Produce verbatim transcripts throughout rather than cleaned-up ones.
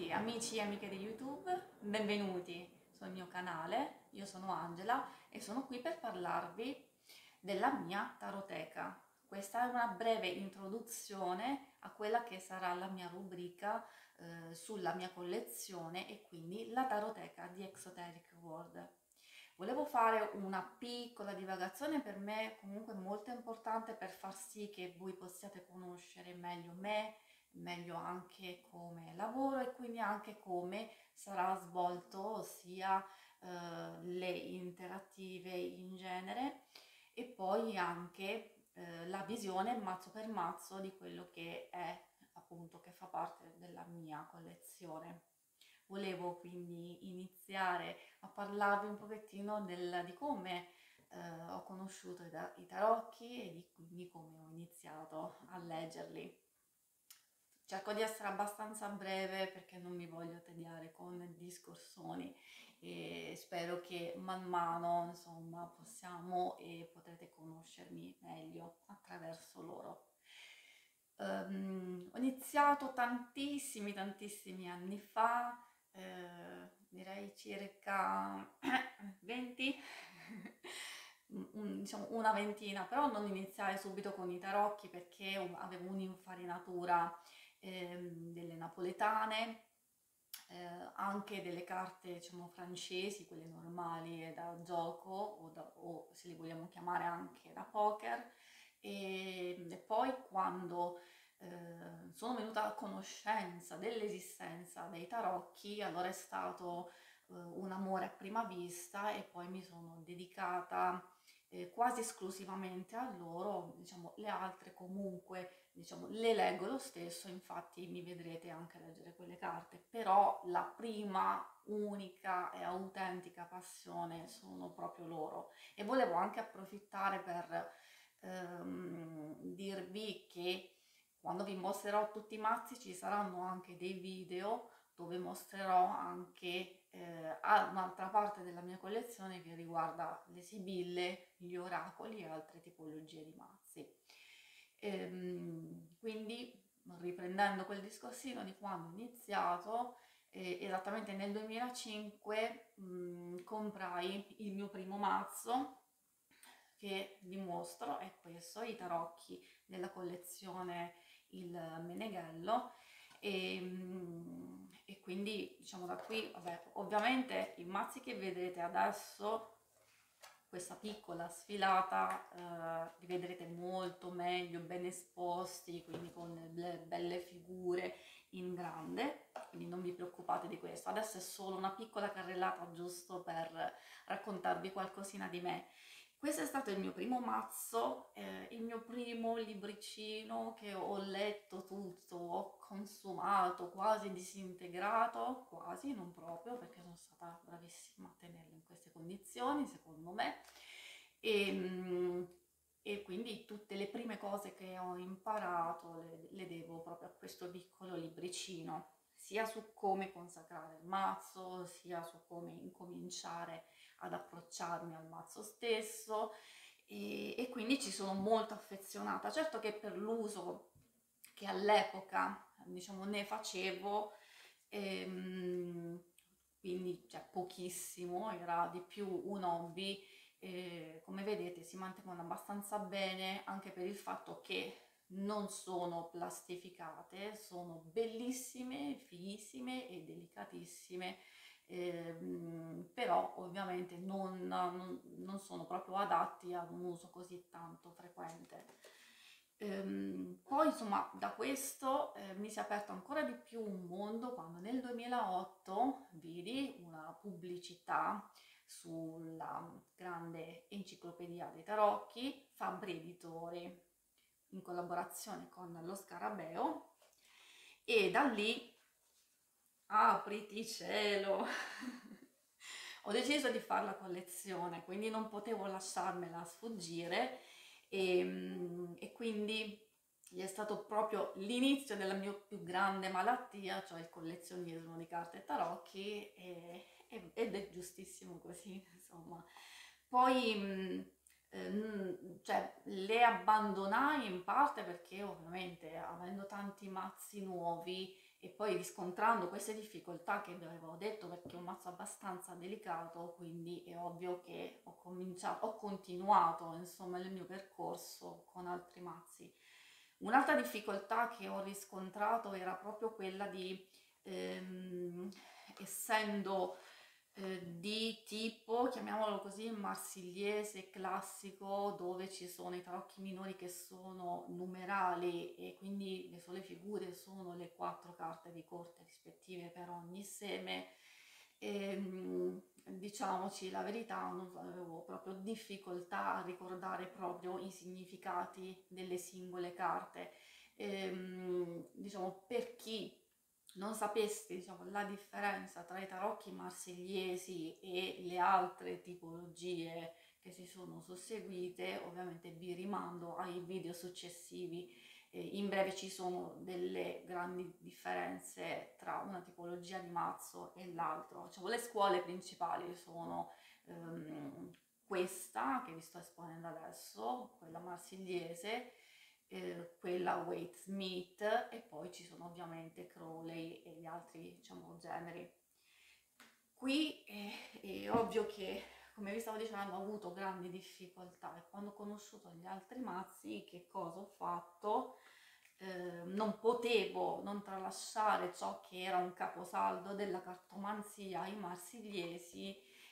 Cari amici e amiche di YouTube, benvenuti sul mio canale. Io sono Angela e sono qui per parlarvi della mia taroteca. Questa è una breve introduzione a quella che sarà la mia rubrica eh, sulla mia collezione e quindi la taroteca di Exoteric World. Volevo fare una piccola divagazione, per me comunque molto importante per far sì che voi possiate conoscere meglio me, meglio anche come lavoro e quindi anche come sarà svolto sia eh, le interattive in genere e poi anche eh, la visione mazzo per mazzo di quello che è appunto che fa parte della mia collezione. Volevo quindi iniziare a parlarvi un pochettino del- di come eh, ho conosciuto i, ta- i tarocchi e di quindi come ho iniziato a leggerli. Cerco di essere abbastanza breve perché non mi voglio tediare con discorsoni e spero che man mano, insomma, possiamo e potrete conoscermi meglio attraverso loro. Ehm, ho iniziato tantissimi, tantissimi anni fa, eh, direi circa venti, un- diciamo una ventina, però non iniziare subito con i tarocchi perché avevo un'infarinatura ehm, delle napoletane, eh, anche delle carte, diciamo, francesi, quelle normali e da gioco o, da- o se li vogliamo chiamare anche da poker. E, e poi quando eh, sono venuta a conoscenza dell'esistenza dei tarocchi, allora è stato eh, un amore a prima vista e poi mi sono dedicata eh, quasi esclusivamente a loro, diciamo, le altre comunque, diciamo, le leggo lo stesso, infatti mi vedrete anche leggere quelle carte, però la prima, unica e autentica passione sono proprio loro. E volevo anche approfittare per ehm, dirvi che quando vi mostrerò tutti i mazzi ci saranno anche dei video dove mostrerò anche eh, a- un'altra parte della mia collezione che riguarda le sibille, gli oracoli e altre tipologie di mazzi. Ehm, quindi, riprendendo quel discorsino di quando ho iniziato, eh, esattamente nel duemilacinque mh, comprai il mio primo mazzo che vi mostro, è questo, i tarocchi della collezione Il Meneghello. E, mm, e quindi diciamo da qui, vabbè, ovviamente i mazzi che vedete adesso, questa piccola sfilata, eh, li vedrete molto meglio, ben esposti, quindi con le belle figure in grande, quindi non vi preoccupate di questo. Adesso è solo una piccola carrellata giusto per raccontarvi qualcosina di me. Questo è stato il mio primo mazzo, eh, il mio primo libricino che ho letto tutto, ho consumato, quasi disintegrato, quasi, non proprio, perché sono stata bravissima a tenerlo in queste condizioni, secondo me. E, mm, e quindi tutte le prime cose che ho imparato le, le devo proprio a questo piccolo libricino, sia su come consacrare il mazzo, sia su come incominciare ad approcciarmi al mazzo stesso e, e quindi ci sono molto affezionata. Certo che per l'uso che all'epoca diciamo ne facevo, ehm, quindi cioè, pochissimo, era di più un hobby, eh, come vedete si mantengono abbastanza bene anche per il fatto che non sono plastificate, sono bellissime, fighissime e delicatissime, ehm, però ovviamente non, non- non sono proprio adatti ad un uso così tanto frequente. Ehm, poi insomma da questo eh, mi si è aperto ancora di più un mondo quando nel duemilaotto vidi una pubblicità sulla grande enciclopedia dei tarocchi Fabbri Editori in collaborazione con lo Scarabeo e da lì apriti cielo. Ho deciso di fare la collezione, quindi non potevo lasciarmela sfuggire e, mm, e quindi è stato proprio l'inizio della mia più grande malattia, cioè il collezionismo di carte e tarocchi e- e- ed è giustissimo così, insomma. Poi mh, ehm, cioè, le abbandonai in parte perché ovviamente avendo tanti mazzi nuovi e poi riscontrando queste difficoltà che vi avevo detto, perché è un mazzo abbastanza delicato, quindi è ovvio che ho cominciato, ho continuato insomma il mio percorso con altri mazzi. Un'altra difficoltà che ho riscontrato era proprio quella di, ehm, essendo eh, di tipo, chiamiamolo così, marsigliese classico, dove ci sono i tarocchi minori che sono numerali e quindi le sole figure sono le quattro carte di corte rispettive per ogni seme. E, diciamoci la verità, non so, avevo proprio difficoltà a ricordare proprio i significati delle singole carte. Ehm, diciamo, per chi non sapeste, diciamo, la differenza tra i tarocchi marsigliesi e le altre tipologie che si sono susseguite, ovviamente vi rimando ai video successivi. Eh, in breve ci sono delle grandi differenze tra una tipologia di mazzo e l'altro. Diciamo, le scuole principali sono ehm, questa che vi sto esponendo adesso, quella marsigliese, eh, quella Wade Smith, e poi ci sono ovviamente Crowley e gli altri, diciamo, generi. Qui è, è ovvio che, come vi stavo dicendo, ho avuto grandi difficoltà e quando ho conosciuto gli altri mazzi, che cosa ho fatto? Eh, non potevo non tralasciare ciò che era un caposaldo della cartomanzia, i marsigliesi,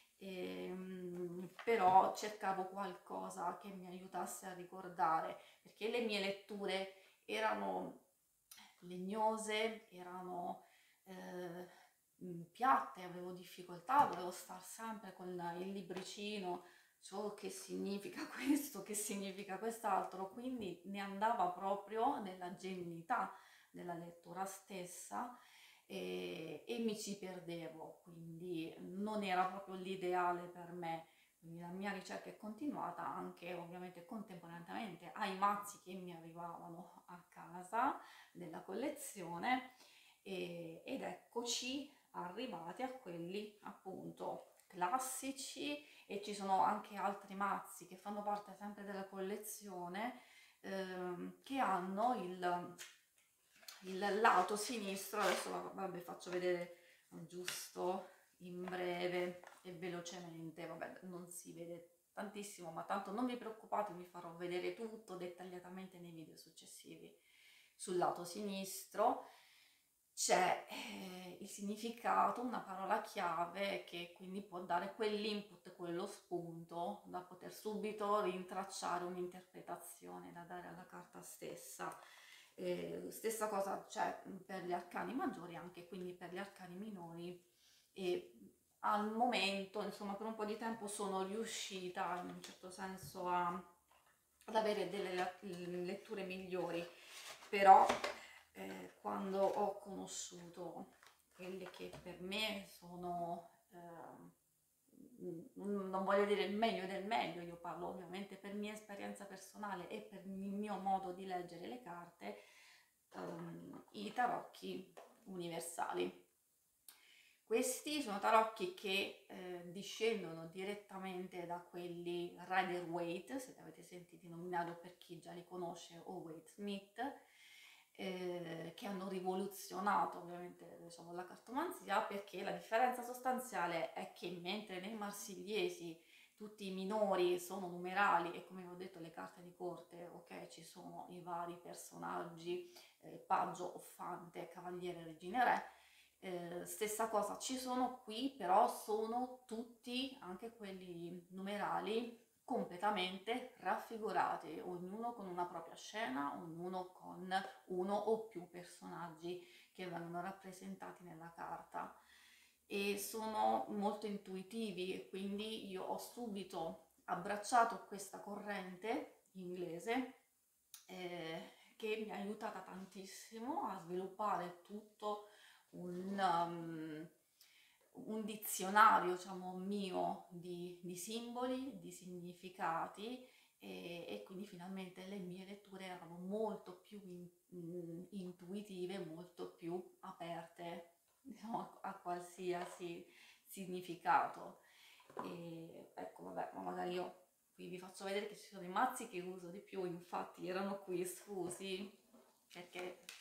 ehm, però cercavo qualcosa che mi aiutasse a ricordare, perché le mie letture erano legnose, erano eh, piatte, avevo difficoltà, dovevo stare sempre con il libricino, ciò che significa questo, che significa quest'altro, quindi ne andava proprio nella genuinità della lettura stessa e, e mi ci perdevo, quindi non era proprio l'ideale per me. Quindi la mia ricerca è continuata anche ovviamente contemporaneamente ai mazzi che mi arrivavano a casa della collezione e, ed eccoci arrivati a quelli appunto classici, e ci sono anche altri mazzi che fanno parte sempre della collezione ehm, che hanno il, il lato sinistro. Adesso vabbè, faccio vedere giusto in breve e velocemente, vabbè non si vede tantissimo ma tanto non vi preoccupate, vi farò vedere tutto dettagliatamente nei video successivi. Sul lato sinistro c'è eh, il significato, una parola chiave che quindi può dare quell'input, quello spunto da poter subito rintracciare un'interpretazione da dare alla carta stessa. Eh, stessa cosa c'è per gli arcani maggiori, anche quindi per gli arcani minori, e al momento, insomma, per un po' di tempo sono riuscita in un certo senso a, ad avere delle letture migliori, però eh, quando ho conosciuto quelle che per me sono, eh, non voglio dire il meglio del meglio, io parlo ovviamente per mia esperienza personale e per il mio modo di leggere le carte, ehm, i tarocchi universali. Questi sono tarocchi che eh, discendono direttamente da quelli Rider-Waite, se li avete sentiti nominare per chi già li conosce, o Waite Smith, eh, che hanno rivoluzionato ovviamente, diciamo, la cartomanzia, perché la differenza sostanziale è che mentre nei marsigliesi tutti i minori sono numerali e, come vi ho detto, le carte di corte, ok, ci sono i vari personaggi, eh, paggio, offante, cavaliere, regine, re. Eh, stessa cosa ci sono qui, però sono tutti, anche quelli numerali, completamente raffigurati, ognuno con una propria scena, ognuno con uno o più personaggi che vengono rappresentati nella carta, e sono molto intuitivi, e quindi io ho subito abbracciato questa corrente inglese eh, che mi ha aiutata tantissimo a sviluppare tutto un, um, un dizionario, diciamo, mio di, di simboli, di significati, e, e quindi finalmente le mie letture erano molto più in, in, intuitive, molto più aperte, diciamo, a, a qualsiasi significato. E ecco, vabbè, ma magari io qui vi faccio vedere che ci sono i mazzi che uso di più, infatti erano qui sfusi perché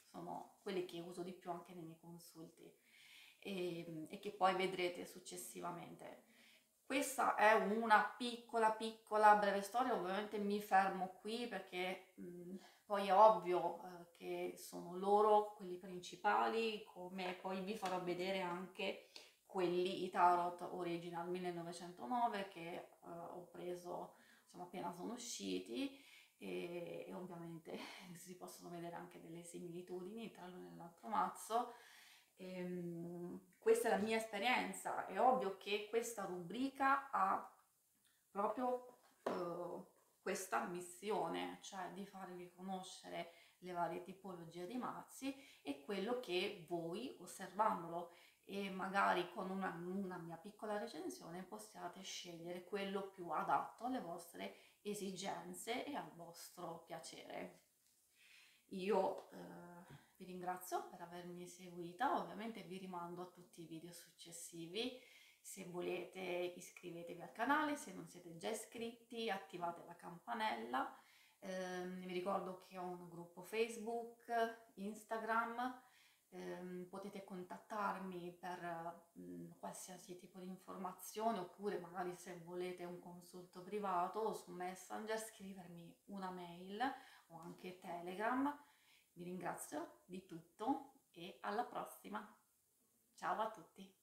sono quelli che uso di più anche nei miei consulti e, e che poi vedrete successivamente. Questa è una piccola piccola breve storia, ovviamente mi fermo qui perché mh, poi è ovvio eh, che sono loro quelli principali, come poi vi farò vedere anche quelli, i Tarot Original millenovecentonove che eh, ho preso insomma appena sono usciti e, e ovviamente si possono vedere anche delle similitudini tra l'uno e l'altro mazzo. Ehm, questa è la mia esperienza, è ovvio che questa rubrica ha proprio eh, questa missione, cioè di farvi conoscere le varie tipologie di mazzi e quello che voi, osservandolo e magari con una, una mia piccola recensione, possiate scegliere quello più adatto alle vostre esigenze e al vostro piacere. Io eh, vi ringrazio per avermi seguita, ovviamente vi rimando a tutti i video successivi. Se volete iscrivetevi al canale, se non siete già iscritti attivate la campanella. Ehm, vi ricordo che ho un gruppo Facebook, Instagram, ehm, potete contattarmi per mh, qualsiasi tipo di informazione oppure magari se volete un consulto privato o su Messenger scrivermi una mail o anche Telegram. Vi ringrazio di tutto e alla prossima. Ciao a tutti!